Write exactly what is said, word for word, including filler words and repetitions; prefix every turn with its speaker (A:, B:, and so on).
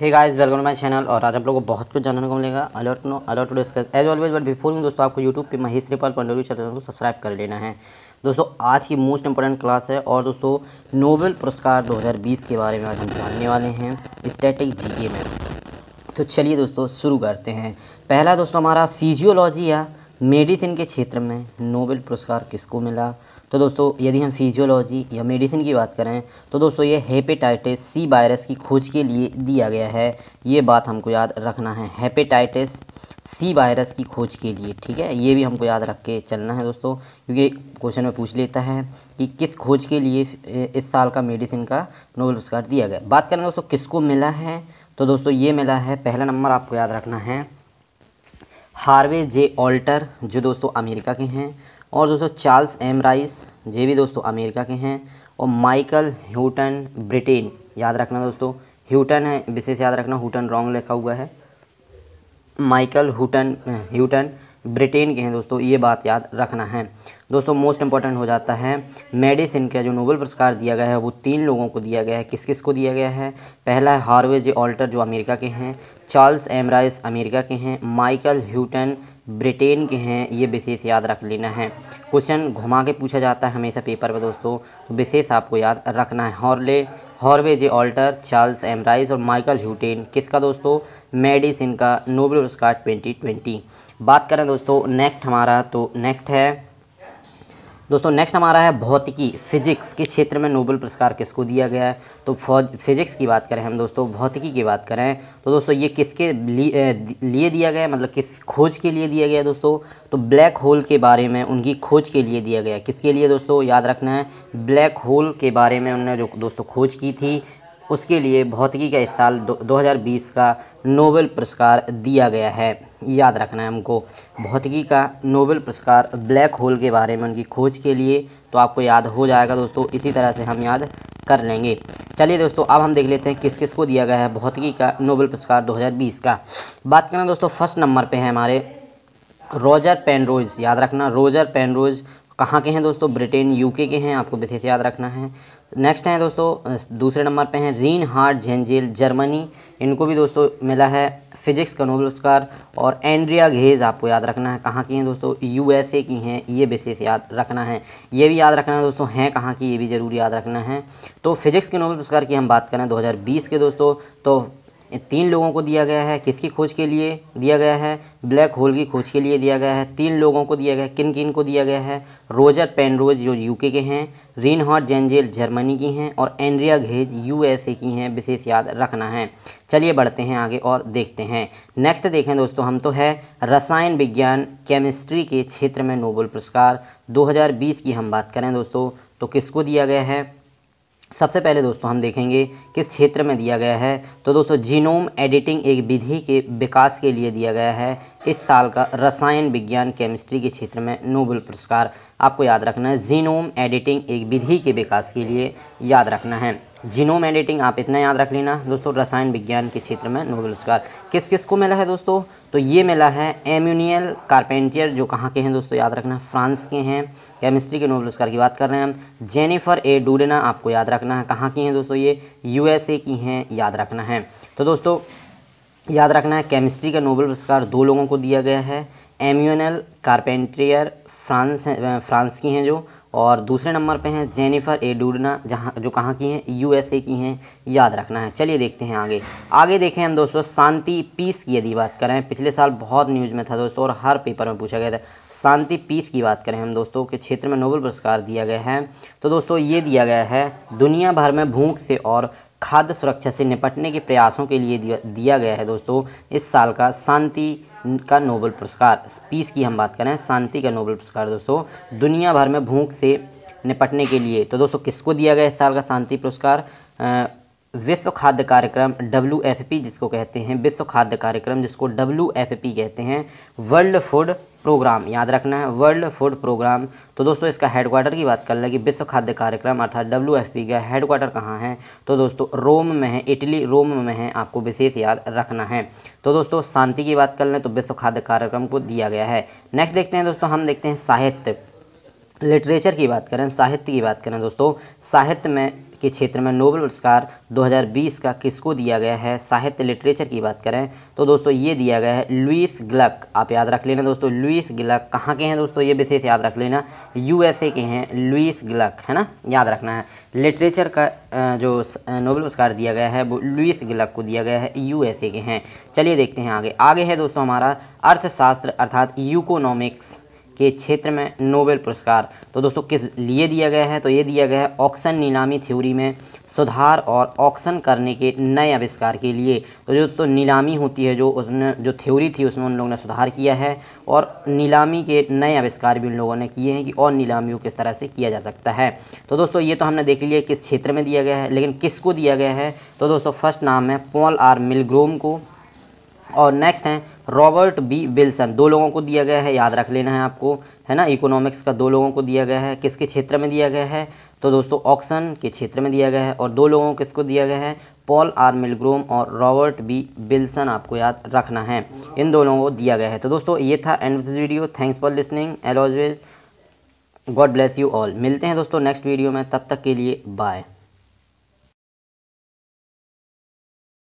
A: Hey guys, welcome to my channel. और आज आप लोगों को बहुत कुछ जानने को मिलेगा। Alert no alert to discuss as always, but before दोस्तों आपको यूट्यूब पे महेश श्रीपाल पंडोरी चैनल को सब्सक्राइब कर लेना है। दोस्तों आज की मोस्ट इंपॉर्टेंट क्लास है और दोस्तों नोबेल पुरस्कार दो हज़ार बीस के बारे में आज हम जानने वाले हैं स्टैटिक जीके में। तो चलिए दोस्तों शुरू करते हैं। पहला दोस्तों हमारा फिजियोलॉजी या मेडिसिन के क्षेत्र में नोबेल पुरस्कार किसको मिला। तो दोस्तों यदि हम फिजियोलॉजी या मेडिसिन की बात करें तो दोस्तों ये हेपेटाइटिस सी वायरस की खोज के लिए दिया गया है। ये बात हमको याद रखना है, हेपेटाइटिस सी वायरस की खोज के लिए, ठीक है। ये भी हमको याद रख के चलना है दोस्तों, क्योंकि क्वेश्चन में पूछ लेता है कि किस खोज के लिए इस साल का मेडिसिन का नोबेल पुरस्कार दिया गया। बात करें दोस्तों किसको मिला है, तो दोस्तों ये मिला है, पहला नंबर आपको याद रखना है हार्वे जे ऑल्टर जो दोस्तों अमेरिका के हैं, और दोस्तों चार्ल्स एम राइस ये भी दोस्तों अमेरिका के हैं, और माइकल ह्यूटन ब्रिटेन, याद रखना दोस्तों ह्यूटन है, विशेष याद रखना, ह्यूटन रॉन्ग लिखा हुआ है, माइकल ह्यूटन ह्यूटन ब्रिटेन के हैं दोस्तों, ये बात याद रखना है। दोस्तों मोस्ट इंपॉर्टेंट हो जाता है मेडिसिन का जो नोबेल पुरस्कार दिया गया है वो तीन लोगों को दिया गया है। किस किस को दिया गया है? पहला है हार्वे जे ऑल्टर जो अमेरिका के हैं, चार्ल्स एम राइस अमेरिका के हैं, माइकल ह्यूटन ब्रिटेन के हैं, ये विशेष याद रख लेना है। क्वेश्चन घुमा के पूछा जाता है हमेशा पेपर में दोस्तों, तो विशेष आपको याद रखना है। Harley Harvey J Alter, Charles M Rice और माइकल ह्यूटेन किसका दोस्तों? मेडिसिन का नोबेल पुरस्कार ट्वेंटी ट्वेंटी। बात करें दोस्तों नेक्स्ट हमारा, तो नेक्स्ट है दोस्तों नेक्स्ट हमारा है भौतिकी, फिजिक्स के क्षेत्र में नोबेल पुरस्कार किसको दिया गया है। तो फिजिक्स की बात करें हम दोस्तों, भौतिकी की बात करें तो दोस्तों ये किसके लिए, लिए दिया गया है, मतलब किस खोज के लिए दिया गया है दोस्तों? तो ब्लैक होल के बारे में उनकी खोज के लिए दिया गया है। किसके लिए दोस्तों? याद रखना है ब्लैक होल के बारे में उन्होंने जो दोस्तों खोज की थी, उसके लिए भौतिकी का इस साल दो हज़ार बीस का नोबेल पुरस्कार दिया गया है। याद रखना है हमको भौतिकी का नोबेल पुरस्कार ब्लैक होल के बारे में उनकी खोज के लिए, तो आपको याद हो जाएगा दोस्तों, इसी तरह से हम याद कर लेंगे। चलिए दोस्तों अब हम देख लेते हैं किस किस को दिया गया है भौतिकी का नोबेल पुरस्कार दो हज़ार बीस का। बात करें दोस्तों फर्स्ट नंबर पे है हमारे रॉजर पेनरोज, याद रखना रॉजर पेनरोज कहाँ के हैं दोस्तों? ब्रिटेन यूके के हैं, आपको विशेष याद रखना है। नेक्स्ट हैं दोस्तों दूसरे नंबर पे हैं रीनहार्ड जेंजेल जर्मनी, इनको भी दोस्तों मिला है फिजिक्स का नोबेल पुरस्कार। और एंड्रिया घेज आपको याद रखना है कहाँ की हैं दोस्तों? यूएसए की हैं, ये विशेष याद रखना है। ये भी याद रखना है दोस्तों हैं कहाँ की, ये भी जरूर याद रखना है। तो फिजिक्स के नोबेल पुरस्कार की हम बात करें दो हज़ार बीस के दोस्तों, तो तीन लोगों को दिया गया है। किसकी खोज के लिए दिया गया है? ब्लैक होल की खोज के लिए दिया गया है। तीन लोगों को दिया गया है। किन किन को दिया गया है? रॉजर पेनरोज जो यूके के हैं, रीनहार्ड जेंजेल जर्मनी की हैं, और एंड्रिया घेज यूएसए की हैं, विशेष याद रखना है। चलिए बढ़ते हैं आगे और देखते हैं। नेक्स्ट देखें दोस्तों हम, तो है रसायन विज्ञान केमिस्ट्री के क्षेत्र में नोबेल पुरस्कार दो हज़ार बीस की हम बात करें दोस्तों, तो किसको दिया गया है? सबसे पहले दोस्तों हम देखेंगे किस क्षेत्र में दिया गया है। तो दोस्तों जीनोम एडिटिंग एक विधि के विकास के लिए दिया गया है इस साल का रसायन विज्ञान केमिस्ट्री के क्षेत्र में नोबेल पुरस्कार। आपको याद रखना है जीनोम एडिटिंग एक विधि के विकास के लिए याद रखना है। जीनोम एडिटिंग आप इतना याद रख लेना दोस्तों, रसायन विज्ञान के क्षेत्र में नोबेल पुरस्कार किस किस को मिला है दोस्तों? तो ये मिला है एम्यूनियल कारपेंटियर जो कहाँ के हैं दोस्तों? याद रखना फ्रांस के हैं, केमिस्ट्री के नोबेल पुरस्कार की बात कर रहे हैं हम। जेनिफर ए डूडेना आपको याद रखना है कहाँ की हैं दोस्तों? ये यूएसए की हैं, याद रखना है। तो दोस्तों याद रखना है केमिस्ट्री का नोबेल पुरस्कार दो लोगों को दिया गया है। एम्यूनियल कारपेंटियर फ्रांस फ्रांस की हैं जो, और दूसरे नंबर पे हैं जेनिफर ए डूडेना जहाँ जो कहाँ की हैं? यूएसए की हैं, याद रखना है। चलिए देखते हैं आगे आगे देखें हम दोस्तों शांति पीस की यदि बात करें, पिछले साल बहुत न्यूज़ में था दोस्तों और हर पेपर में पूछा गया था। शांति पीस की बात करें हम दोस्तों के क्षेत्र में नोबेल पुरस्कार दिया गया है, तो दोस्तों ये दिया गया है दुनिया भर में भूख से और खाद्य सुरक्षा से निपटने के प्रयासों के लिए दिया, दिया गया है दोस्तों इस साल का शांति का नोबेल पुरस्कार। पीस की हम बात करें, शांति का नोबेल पुरस्कार दोस्तों दुनिया भर में भूख से निपटने के लिए, तो दोस्तों किसको दिया गया इस साल का शांति पुरस्कार? विश्व खाद्य कार्यक्रम डब्ल्यू एफ पी जिसको कहते हैं, विश्व खाद्य कार्यक्रम जिसको डब्ल्यू एफ पी कहते हैं, वर्ल्ड फूड प्रोग्राम, याद रखना है वर्ल्ड फूड प्रोग्राम। तो दोस्तों इसका हेडक्वार्टर की बात कर लें कि विश्व खाद्य कार्यक्रम अर्थात डब्ल्यू एफ पी का हेडक्वार्टर कहाँ है? तो दोस्तों रोम में है, इटली रोम में है, आपको विशेष याद रखना है। तो दोस्तों शांति की बात कर लें तो विश्व खाद्य कार्यक्रम को दिया गया है। नेक्स्ट देखते हैं दोस्तों, हम देखते हैं साहित्य लिटरेचर की बात करें, साहित्य की बात करें दोस्तों, साहित्य में के क्षेत्र में नोबेल पुरस्कार दो हज़ार बीस का किसको दिया गया है। साहित्य लिटरेचर की बात करें तो दोस्तों ये दिया गया है लुईस ग्लक। आप याद रख लेना दोस्तों, लुईस ग्लक कहाँ के हैं दोस्तों, ये विशेष याद रख लेना, यूएसए के हैं लुईस ग्लक, है ना, याद रखना है। लिटरेचर का जो नोबेल पुरस्कार दिया गया है वो लुईस ग्लक को दिया गया है, यूएसए के हैं। चलिए देखते हैं आगे। आगे है दोस्तों हमारा अर्थशास्त्र अर्थात इकोनॉमिक्स के क्षेत्र में नोबेल पुरस्कार। तो दोस्तों किस लिए दिया गया है, तो ये दिया गया है ऑक्शन नीलामी थ्योरी में सुधार और ऑक्शन करने के नए आविष्कार के लिए। तो जो तो नीलामी होती है, जो उसने जो थ्योरी थी उसमें उन लोगों ने सुधार किया है और नीलामी के नए आविष्कार भी उन लोगों ने किए हैं कि और नीलामी को किस तरह से किया जा सकता है। तो दोस्तों ये तो हमने देख लिया किस क्षेत्र में दिया गया है, लेकिन किसको दिया गया है। तो दोस्तों फर्स्ट नाम है पॉल आर मिलग्रोम को और नेक्स्ट हैं रॉबर्ट बी विल्सन। दो लोगों को दिया गया है, याद रख लेना है आपको, है ना। इकोनॉमिक्स का दो लोगों को दिया गया है, किसके क्षेत्र में दिया गया है, तो दोस्तों ऑक्शन के क्षेत्र में दिया गया है। और दो लोगों को किसको दिया गया है, पॉल आर मिलग्रोम और रॉबर्ट बी विल्सन, आपको याद रखना है, इन दो लोगों को दिया गया है। तो दोस्तों ये था end of this video. Thanks for listening, as always God bless you all. मिलते हैं दोस्तों नेक्स्ट वीडियो में, तब तक के लिए बाय।